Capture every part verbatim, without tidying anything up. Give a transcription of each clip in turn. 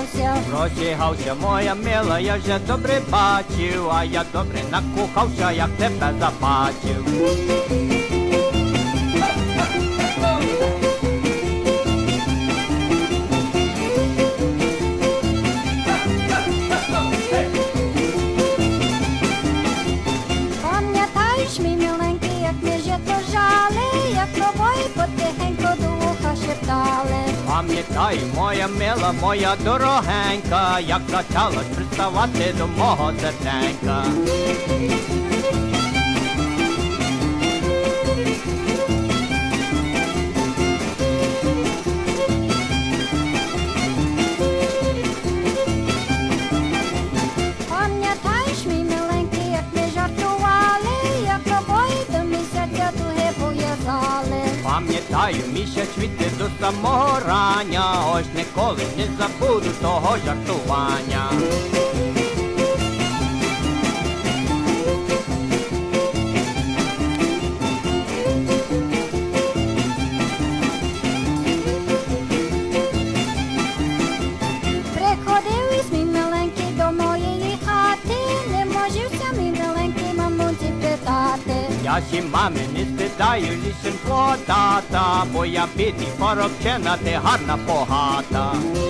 розігався. Розігався, моя мила, я вже добре бачив, а я добре накохався, як тебе забачив. Пам'ятаєш, мій миленький, як ми жито жали, як тобою потихенько до вуха шептали. Пам'ятай, моя мила, моя дорогенька, як почалась приставати до мого серденька. Пам'ятаєш, мій миленький, як ми жартували, як тобою до місяця туги пов'язали. Пам'ятаю, місяць світи до самого рання, ось ніколи не забуду того жартування. Приходив із мій миленький до моєї хати, не можівся мій миленький мамуці питати. Я сі мами не спитаю лісенько тата, бо я бідний поробчена, ти гарна погата.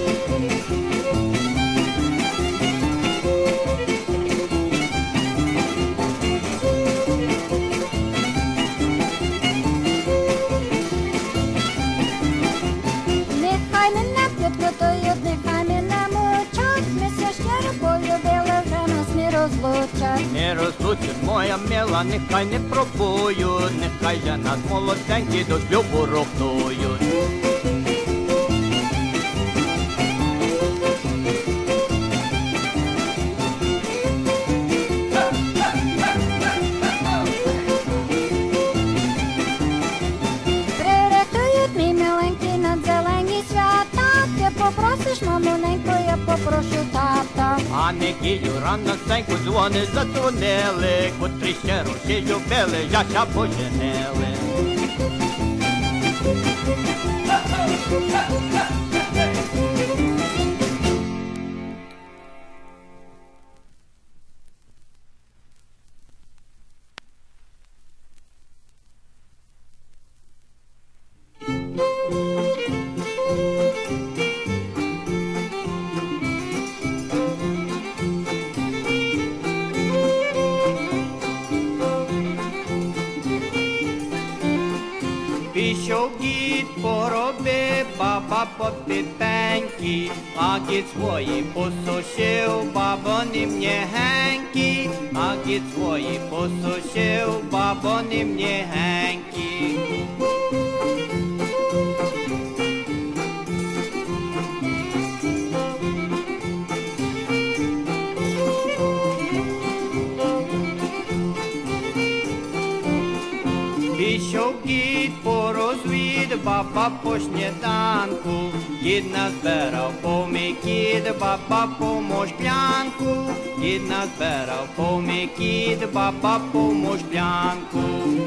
Нехай мене плюткотують, нехай мене мучать, ми ся щиро полюбили, вже нас не розлучать. Не розлучить, моя мила, нехай не пробують, нехай же нас молоденькі до шлюбу рухнують. Прирятують, мій миленький, на зелені свята, ти попросиш, мамуненько, я попрошу тата. А неділю раносеньку дзвони задзвонили, котрі ще руші любили, яся поженили. Пішов дід по гроби, баба попитенькі, а дід свої посушив, бабони м'ягенькі, а дід свої посушив, бабони м'ягенькі. Пішов дід по розвід, баба по сніданку, дід назбирав помікід, баба по мошклянку, дід назбирав помікід, баба по мошклянку.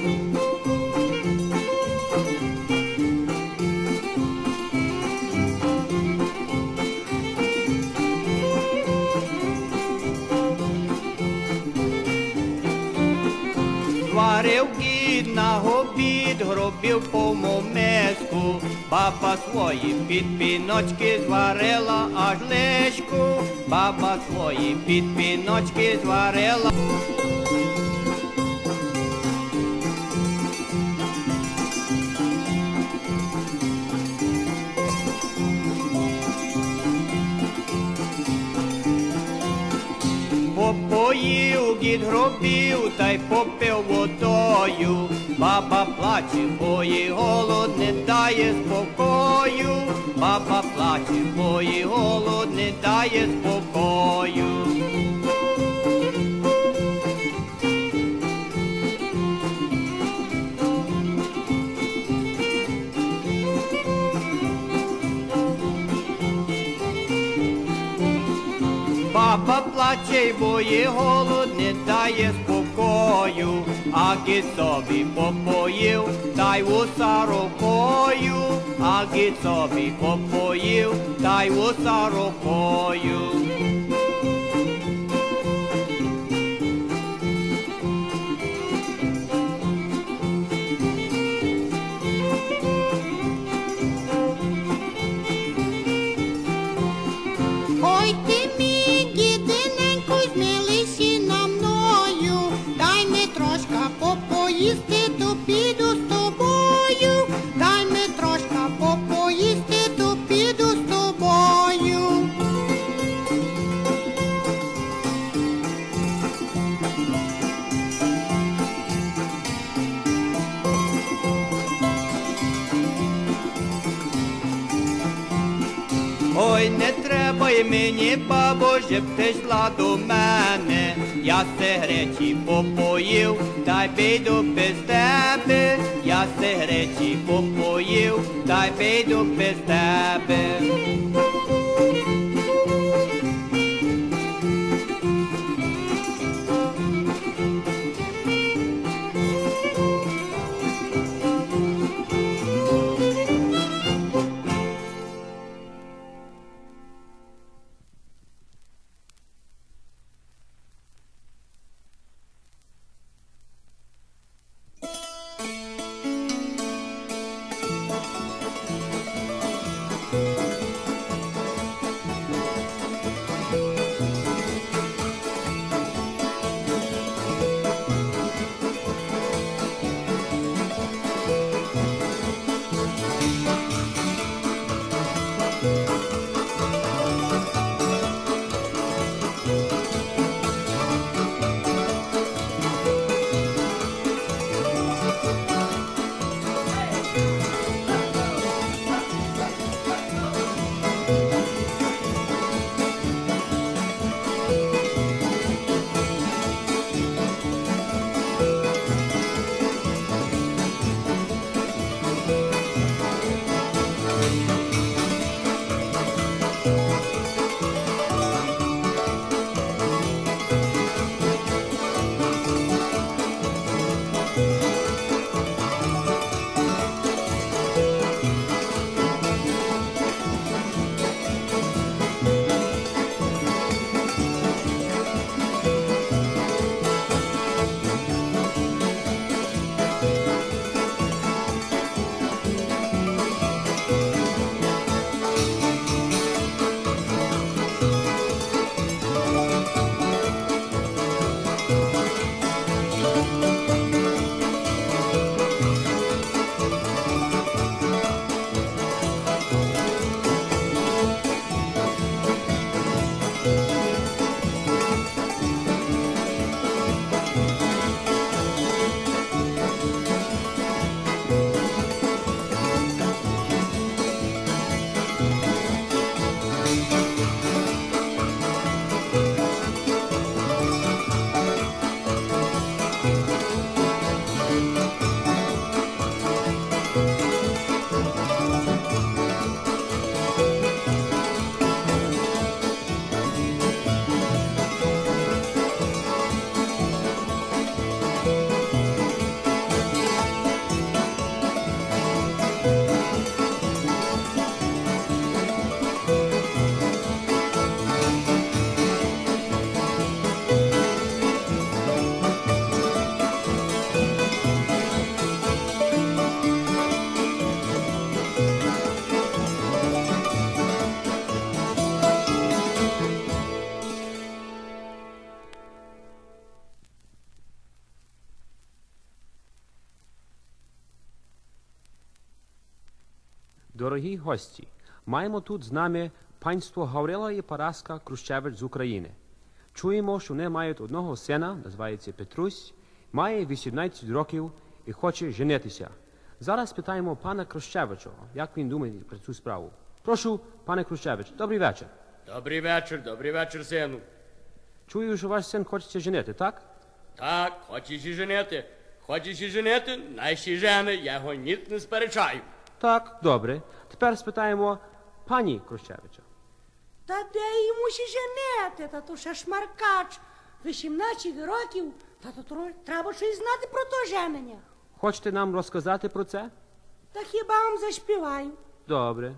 Зварив дід на обід, гробів повну миску, баба свої підпіночки зварила аж лишку, баба свої підпіночки зварила. Попоїв дід гробів та й попив водою, баба плаче, бо їй голод не дає спокою, баба плаче, бо їй голод не дає спокою. Баба плаче, бо їй голод не дає спокою. рукою, а гід собі попоїв, та й вуса рукою, а гід собі попоїв, та й вуса рукою. Ой ти мій дідиненько, змилися на мною, дай ми трошка попоїсти, то піду з тобою, дай ми трошка попоїсти, то піду з тобою. Ой, не треба й мені, бабо, щоб ти йшла до мене. Я се гречі попоїв, та й піду без тебе. Я се гречі попоїв, та й піду без тебе. Дорогі гості, маємо тут з нами панство Гаврила і Параска Крущевич з України. Чуємо, що вони мають одного сина, називається Петрусь, має вісімнадцять років і хоче женитися. Зараз питаємо пана Крущевича, як він думає про цю справу. Прошу, пане Крущевич, добрий вечір. Добрий вечір, добрий вечір, сину. Чую, що ваш син хочеться женити, так? Так, хочеш і женити. Хочеш і женити, наші жени, я його ніт не сперечаю. Так, добре. Тепер спитаємо пані Крущевича. Та де йому ще женити, та то ще шмаркач. вісімнадцять років Та то треба щось знати про то женення. Хочете нам розказати про це? Та хіба вам заспіваю? Добре.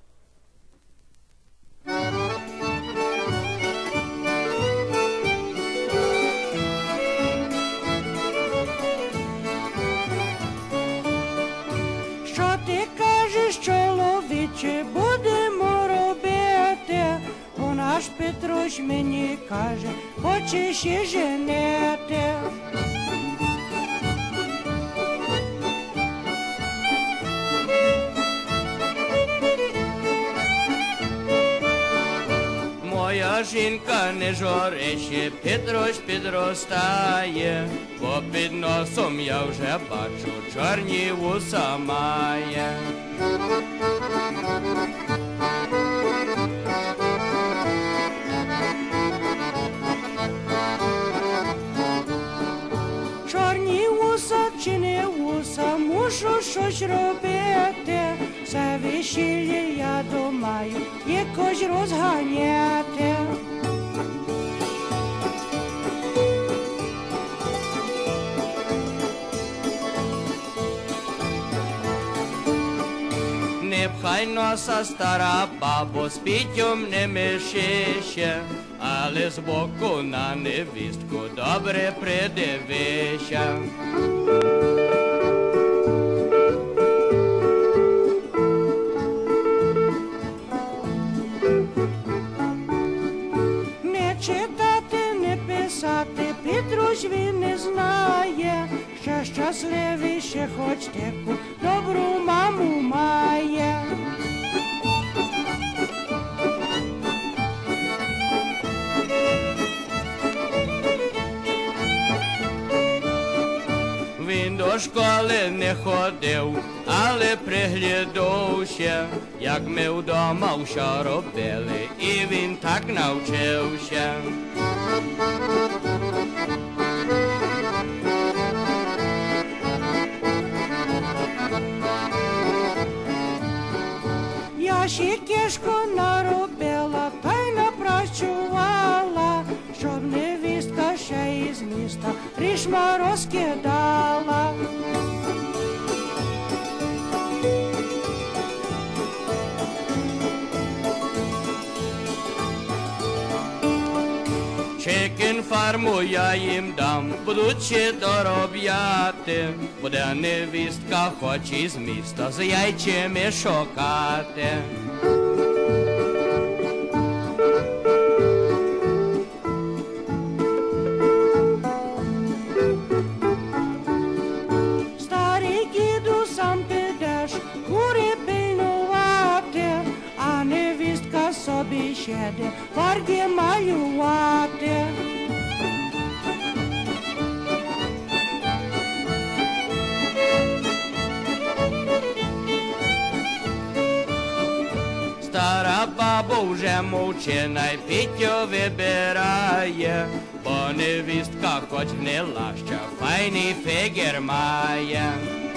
Що ти кажеш, чоловіче, будемо робити? Бо наш Петрусь мені каже, хочеш і женити. Моя жінка не жорище, Петрусь підростає, бо під носом я вже бачу, чорні вуса має. Чорні вуса чи не вуса, мушу щось робити. Це весілля, я думаю, якось розганяти. Не пхай носа, стара бабо, з пітьом не мишище, але збоку на невістку добре придивися. Не читати, не писати, Петрусь він не знає, ще щасливіше хоч таку добру маму має. Він до школи не ходив, але приглядався, як ми вдома що робили, і він так навчився. Я ще кишку наробила, та й напрацювала, щоб невістка ще із міста рішма розкидала. Чекен фарму я їм дам, будуть ще доробляти, буде невістка хоч із міста з яйцями шукати. Старий діду, сам підеш кури пильнувати, а невістка собі щеде фарби малювати. Стара баба вже мовчи, най Пітю вибирає, бо невістка хоч гнила, що файний фігір має.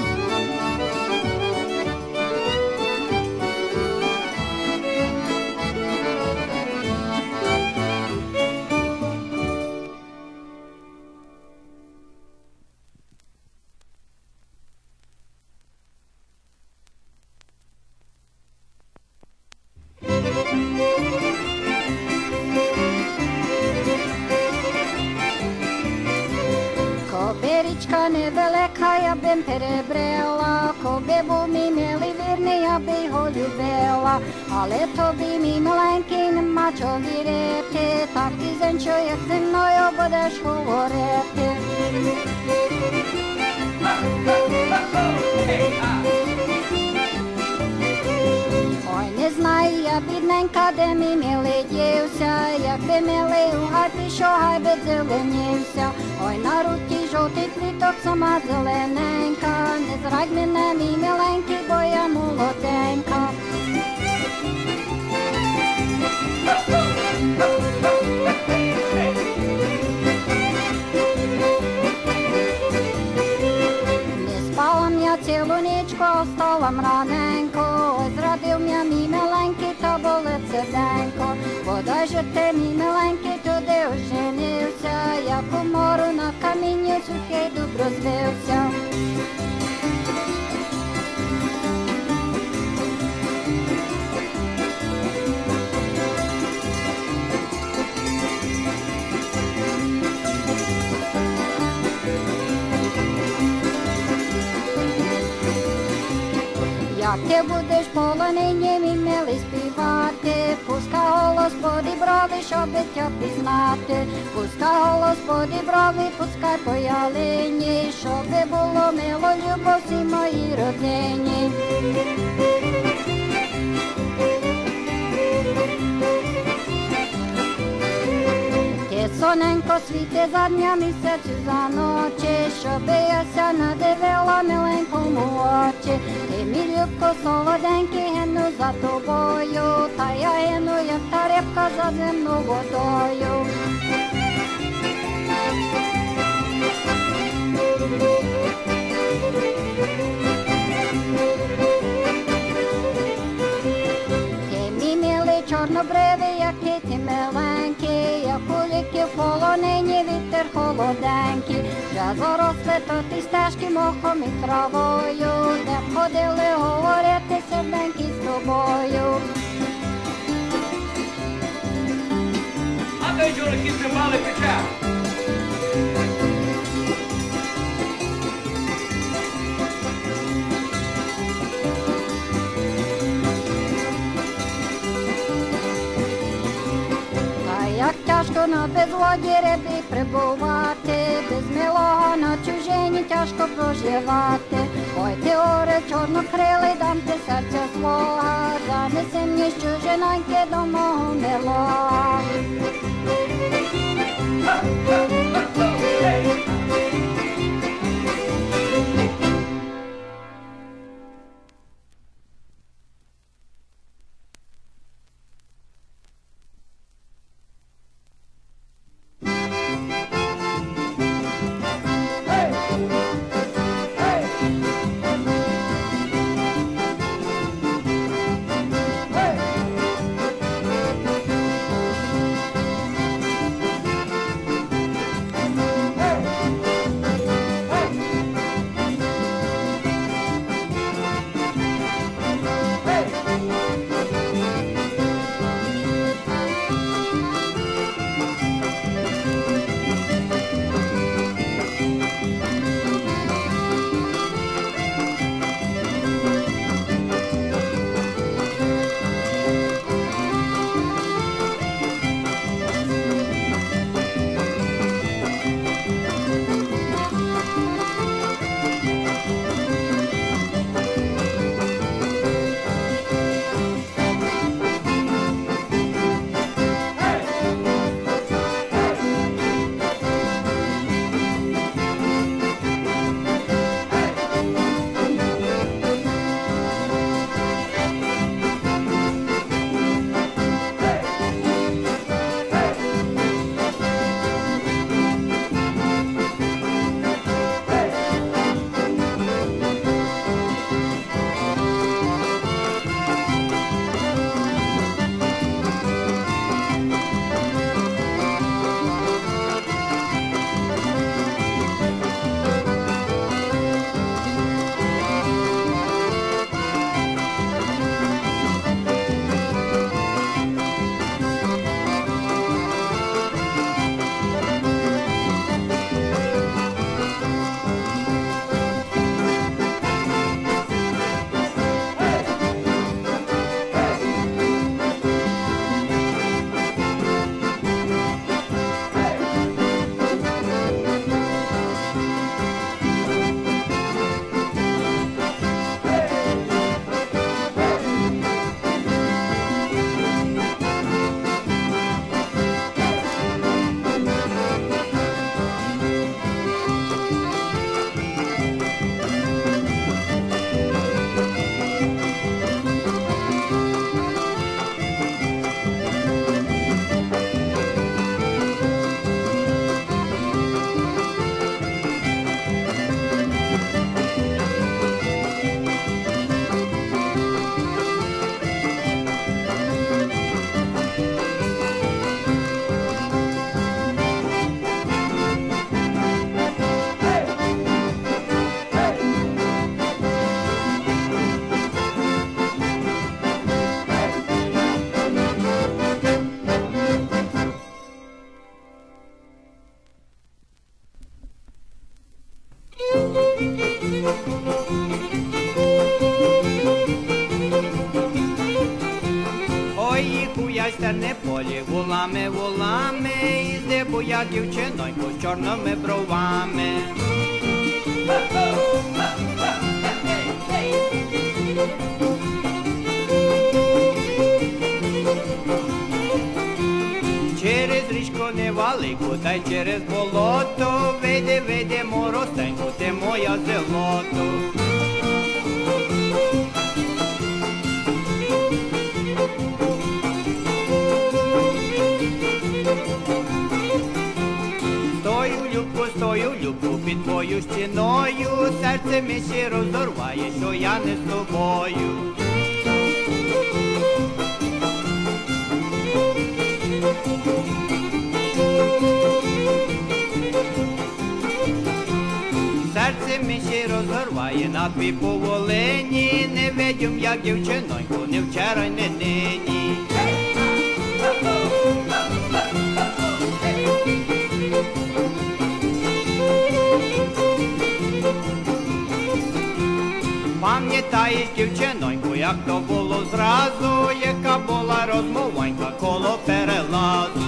Кобиричка невелика, я бим перебрела, коби був мій милий вірний, я би його любила, але тобі, мій миленький, нема чого вірити, так і зенчо, як зі мною будеш говорити. Ой, не знаю я, бідненька, де мій милий дівся, якби милий у хаті, що гай би зеленівся. Ой, на руті жовтий квіток, сама зелененька, не зрадь мене, мій миленький, бо я молоденька. Не спала я цілу нічку, встала раненько, ой, зрадив м'я мій миленький, та болить серденько, бодай же ти ти, мій миленький, туди оженився, я по мору на камінні сухий дуб розвився. Як ти будеш полонині, мій милий, співати, пускай голос подіброви, щоби тя пізнати, пускай голос подіброви, пускай по ялині, щоби було мило, любов всій моїй родині. Соненько світи за дня, місяцю за ночі, щоби я ся надивила миленькому очі. Ти, мій любко, солоденький, гину за тобою, та я гину, як та рибка за земну водою. Ти, мій милий, чорнобривий, який ти миленький, як у ліки в полонині вітер холоденький. Вже заросли то ті стежки мохом і травою, де б ходили говорити серденькі з тобою. А той чоловіки тримали пече. Як тяжко на безводі рибі прибувати, без милого на чужині тяжко проживати. Ой, ти, оре, чорнокрилий, дам ти серця свого, занеси мені з чужиноньки до мого милого. волами, волами, іде боя дівчинонько з чорними бровами. Через річку невелику, та й через болото, вийди, вийди, моростеньку, ти моя золото. Стою, любку, стою, любку, під твою стіною, серце мені ще розорває, що я не з тобою. Серце мені ще розорває на дві поволині, не видім, як дівчиноньку, не вчора, й не нині. Пам'ятаєш, дівчиноньку, як то було зразу, яка була розмовонька коло перелазу.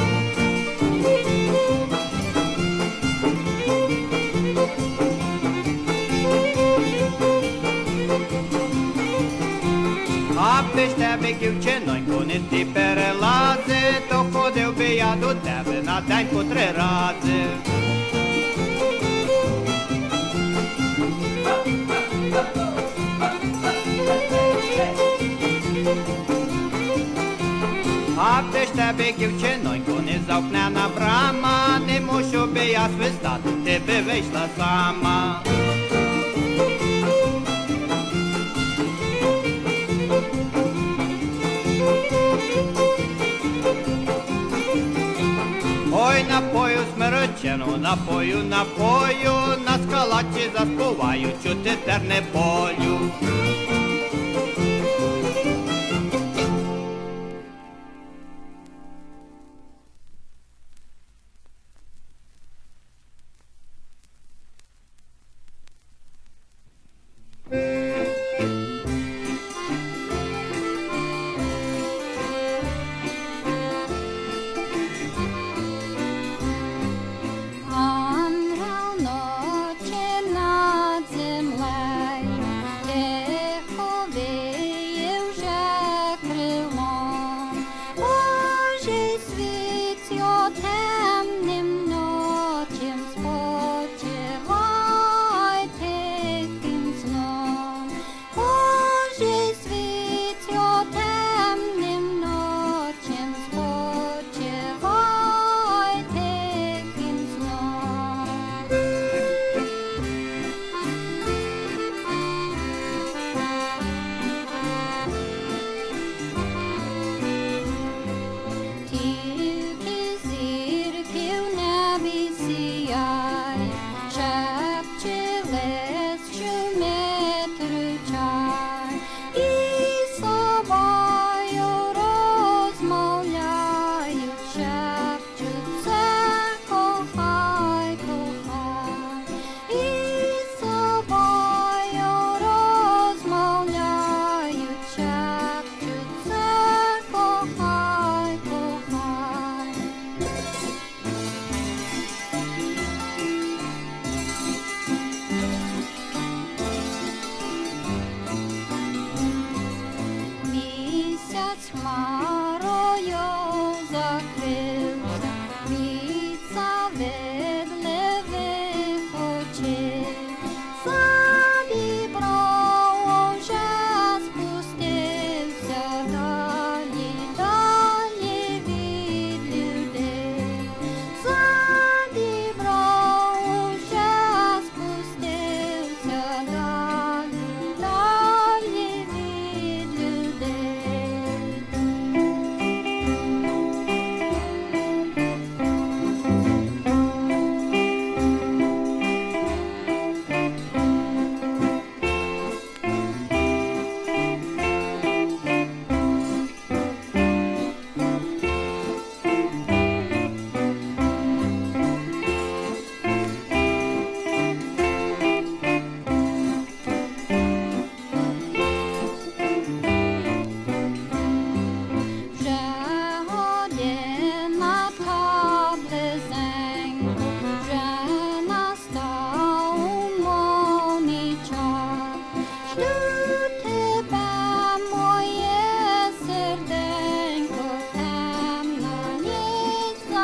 Аби ж тебе, дівчиноньку, не ті перелази, то ходив би я до тебе на день по три рази. Аби ж тебе, дівчиноньку, не замкнена брама, не мушу би я свистати, ти би вийшла сама. Ой, напою смеречену, напою, напою, на скалаті заспіваю, чути терне полю. Ангел ночі над землею, тихо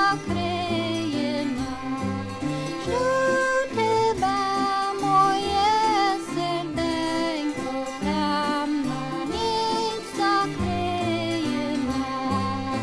закриє нас. Жду тебе, моє серденько, темна ніч закриє нас.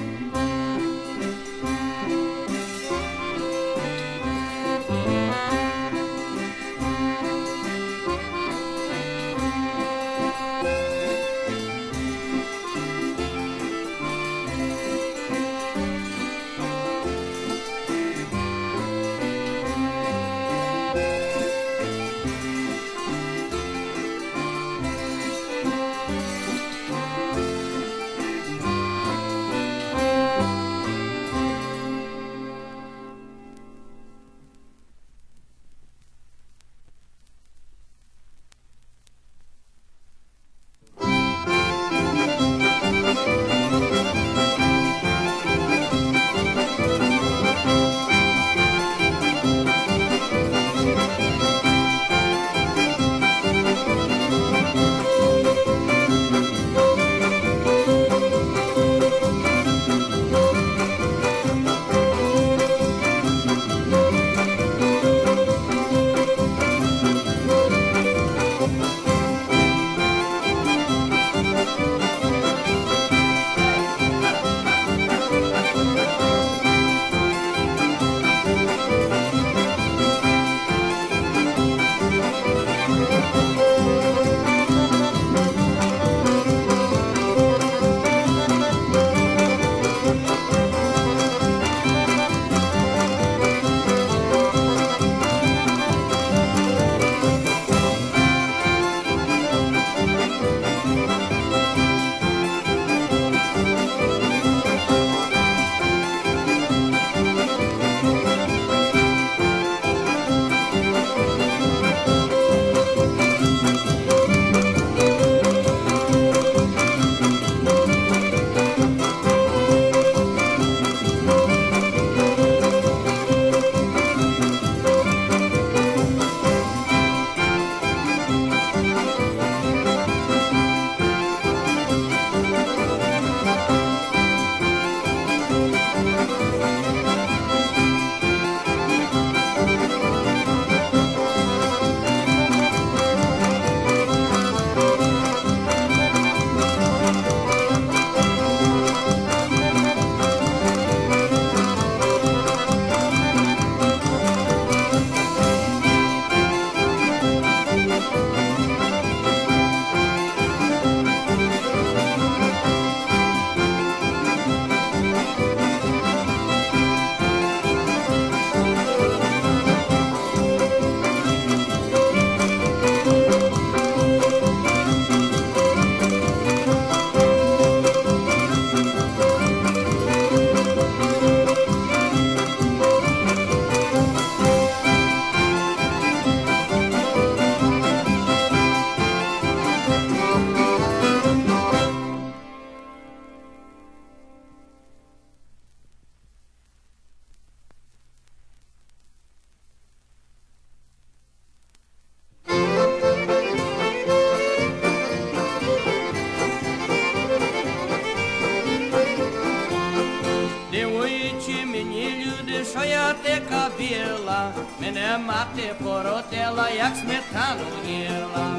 що я така біла, мене мати породила, як сметану їла.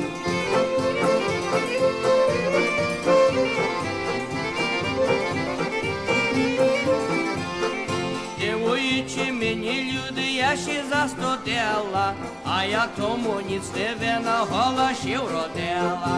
Дивуючи мені люди, я ще застудила, а я тому ніц не вина, голошів родила.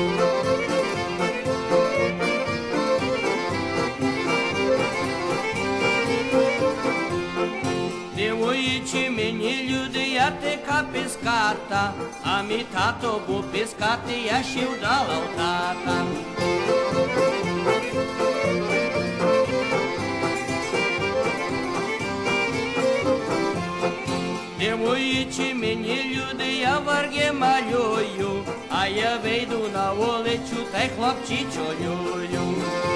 Дивуючи мені люди, я така піската, а мій тато був піскатий, я ще вдала в тата. Дивуючи мені люди, я варги малюю, а я вийду на вулицю, та й хлопчичо люлю.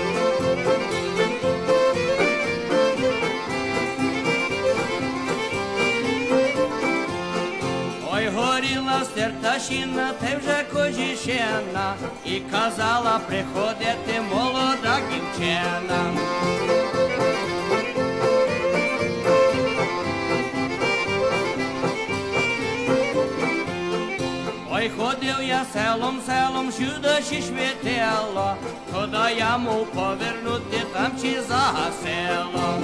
Ой, горіла стерташина, та й вже кожішена, і казала приходити молода дівчина. селом, селом, сюди ще світило, туди я мов повернути, там чи загасило.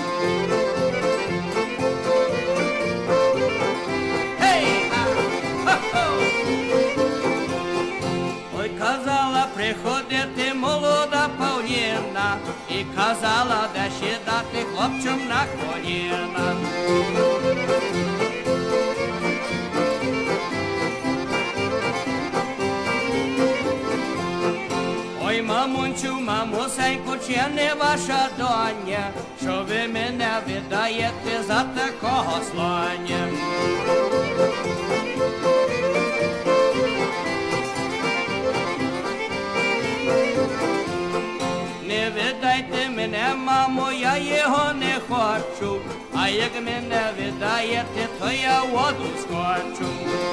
Ой, казала приходити молода павліна, і казала, де ще дати хлопцям на коліна. Ой, мамунчу, мамусеньку, чи не ваша доня, що ви мене видаєте за такого слоня? Не видайте мене, мамо, я його не хочу, а як мене видаєте, то я воду скочу.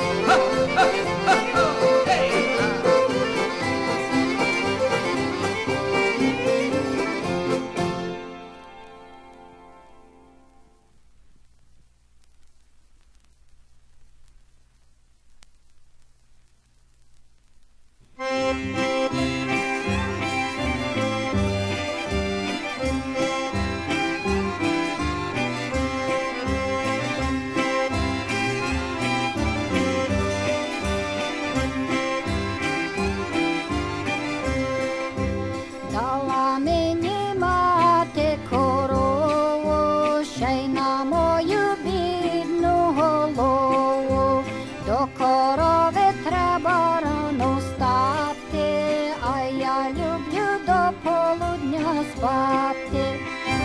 Дала мені мати корову, ще й на мою бідну голову. До корови треба рано встати, а я люблю до полудня спати.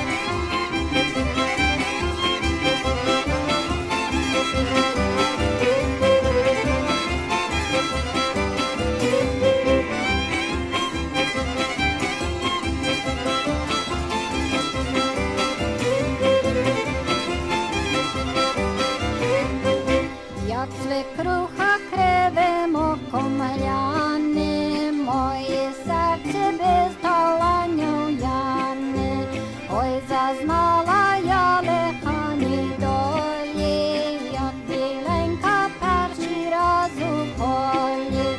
Як свекруха кривимо комеляни, моє серце без таланю яне. Ой, зазнала я лихані долі, як біленька перший раз у полі.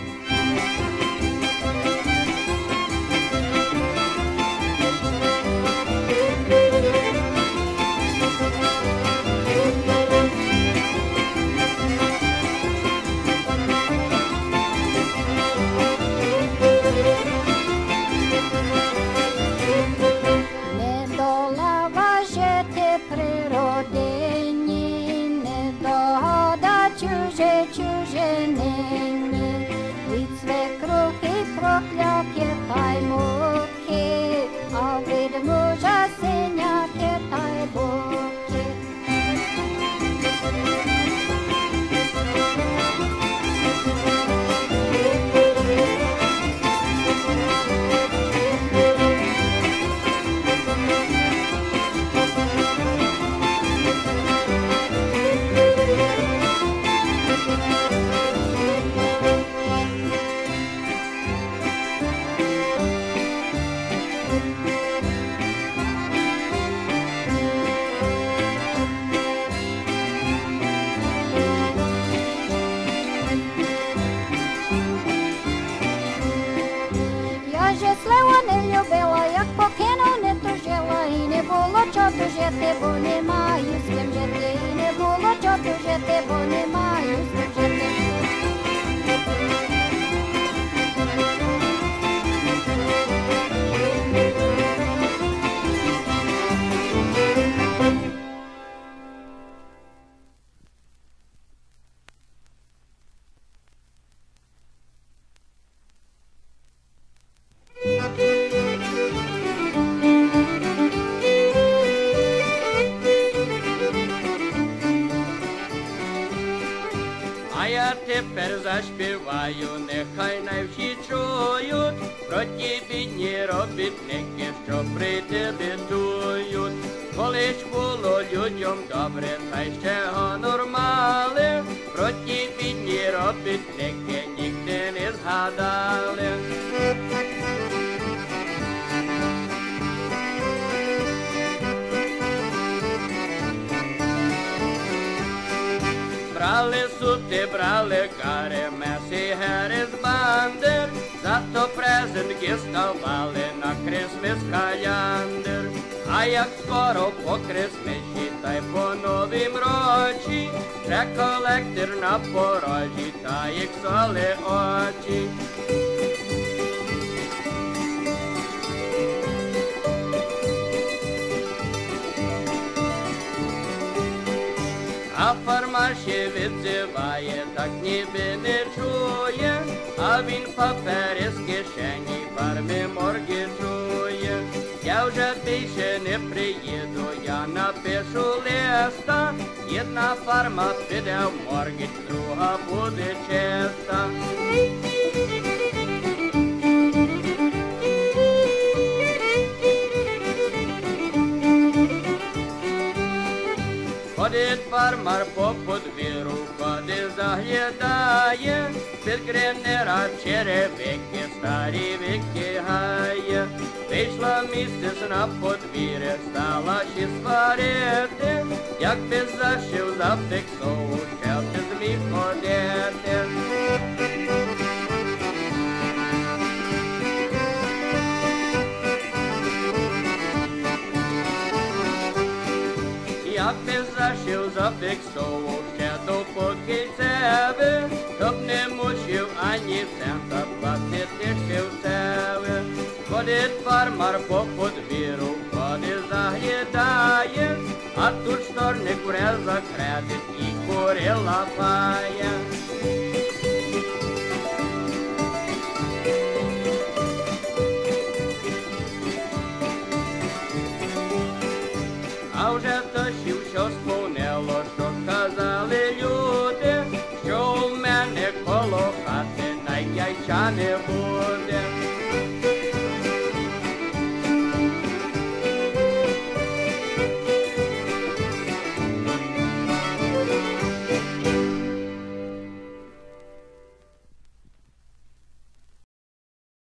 Недолева жити при родині, недогода чуже чужинині, від свекрухи прокляки та й муки, а від мужа синяки та й буки. Я же сливу не любила, як покинув, не тужила, і не було чого тужити, бо не маю з ким жити, і не було чого тужити, бо не маю з ким жити. А я тепер заспіваю, нехай най всі чують, про ті бідні робітники, що при тебе бідують. Колись було людям добре, та й ще гонор мали, про ті бідні робітники ніхто не згадали. Брали сути брали кари, месі гери з бандер, зато презентки ставали на Крисмис каляндр. А як скоро по Крисмиші та й по новім році, вже колектор на порожі, та їх соли очі. А фармар ще відзиває, так ніби не чує, а він папери з кишені фарми морги чує. Я вже більше не приїду, я напишу листа, одна фарма піде в морги, друга буде чиста. Ходить фармар по подвір'ю, ходить заглядає, під гринера черевики, старі віки гає. Вийшла місяць на подвір'я, стала ще сварити, як би зашив зафіксову, ще ти зміг ходити. Як ти зашив зафіксову, ще допоки себе, щоб не мусив ані цента платити ще в себе. Ходить фармар по подвір'ю, ходить заглядає, а тут шторник вре за кредит і кури лапає. А вже тощів, що сповнило, що казали люди, що у мене коло хати на яйця не буде.